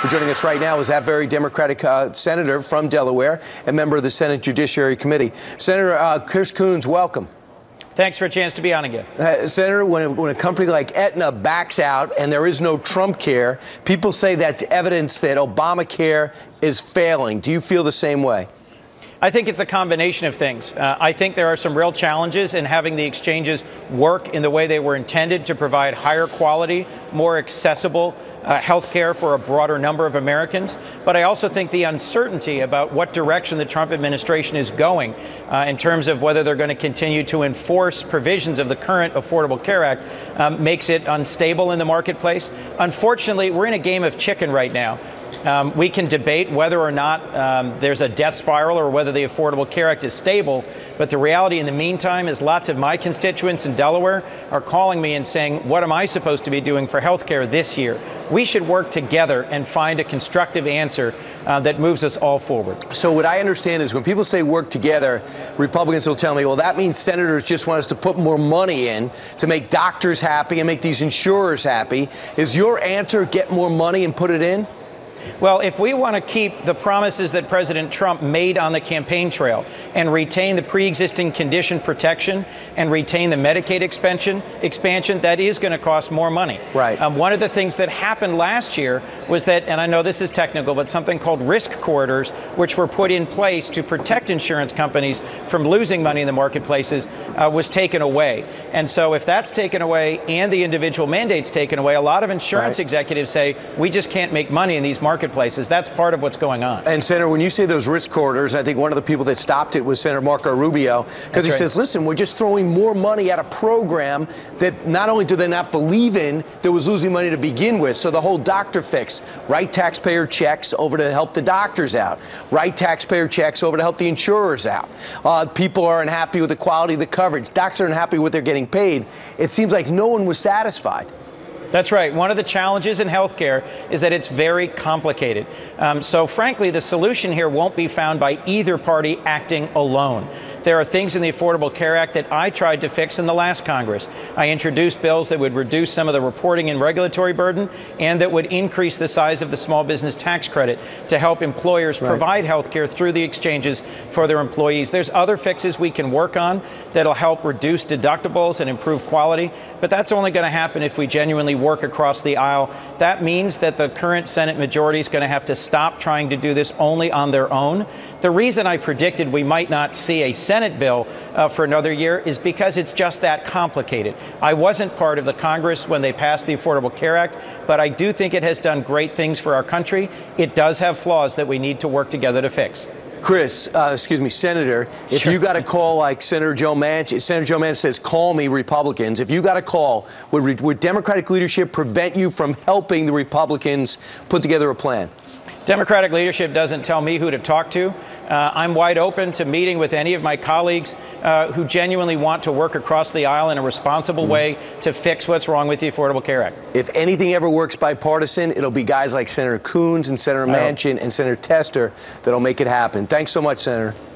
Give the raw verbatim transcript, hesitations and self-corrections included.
But joining us right now is that very Democratic uh, senator from Delaware and member of the Senate Judiciary Committee. Senator uh, Chris Coons, welcome. Thanks for a chance to be on again. Uh, Senator, when a, when a company like Aetna backs out and there is no Trump care, people say that's evidence that Obamacare is failing. Do you feel the same way? I think it's a combination of things. Uh, I think there are some real challenges in having the exchanges work in the way they were intended to provide higher quality, more accessible uh, health care for a broader number of Americans. But I also think the uncertainty about what direction the Trump administration is going uh, in terms of whether they're going to continue to enforce provisions of the current Affordable Care Act um, makes it unstable in the marketplace. Unfortunately, we're in a game of chicken right now. Um, we can debate whether or not um, there's a death spiral or whether the Affordable Care Act is stable. But the reality in the meantime is lots of my constituents in Delaware are calling me and saying, what am I supposed to be doing for health care this year? We should work together and find a constructive answer uh, that moves us all forward. So what I understand is when people say work together, Republicans will tell me, well, that means senators just want us to put more money in to make doctors happy and make these insurers happy. Is your answer get more money and put it in? Well, if we want to keep the promises that President Trump made on the campaign trail and retain the pre-existing condition protection and retain the Medicaid expansion, expansion that is going to cost more money. Right. Um, one of the things that happened last year was that, and I know this is technical, but something called risk corridors, which were put in place to protect insurance companies from losing money in the marketplaces, uh, was taken away. And so if that's taken away and the individual mandates taken away, a lot of insurance right. executives say, we just can't make money in these marketplaces. marketplaces. That's part of what's going on. And Senator, when you say those risk corridors, I think one of the people that stopped it was Senator Marco Rubio, because he right. says, listen, we're just throwing more money at a program that not only do they not believe in, that was losing money to begin with. So the whole doctor fix, write taxpayer checks over to help the doctors out, write taxpayer checks over to help the insurers out. Uh, people are unhappy with the quality of the coverage. Doctors are unhappy with what they're getting paid. It seems like no one was satisfied. That's right. One of the challenges in healthcare is that it's very complicated. Um, so frankly, the solution here won't be found by either party acting alone. There are things in the Affordable Care Act that I tried to fix in the last Congress. I introduced bills that would reduce some of the reporting and regulatory burden and that would increase the size of the small business tax credit to help employers right. provide health care through the exchanges for their employees. There's other fixes we can work on that'll help reduce deductibles and improve quality, but that's only going to happen if we genuinely work across the aisle. That means that the current Senate majority is going to have to stop trying to do this only on their own. The reason I predicted we might not see a Senate bill uh, for another year is because it's just that complicated. I wasn't part of the Congress when they passed the Affordable Care Act, but I do think it has done great things for our country. It does have flaws that we need to work together to fix. Chris, uh, excuse me, Senator, if sure. you got a call like Senator Joe Manchin, Senator Joe Manchin says, call me Republicans. If you got a call, would, would Democratic leadership prevent you from helping the Republicans put together a plan? Democratic leadership doesn't tell me who to talk to. Uh, I'm wide open to meeting with any of my colleagues uh, who genuinely want to work across the aisle in a responsible mm-hmm. way to fix what's wrong with the Affordable Care Act. If anything ever works bipartisan, it'll be guys like Senator Coons and Senator Manchin and Senator Tester that'll make it happen. Thanks so much, Senator.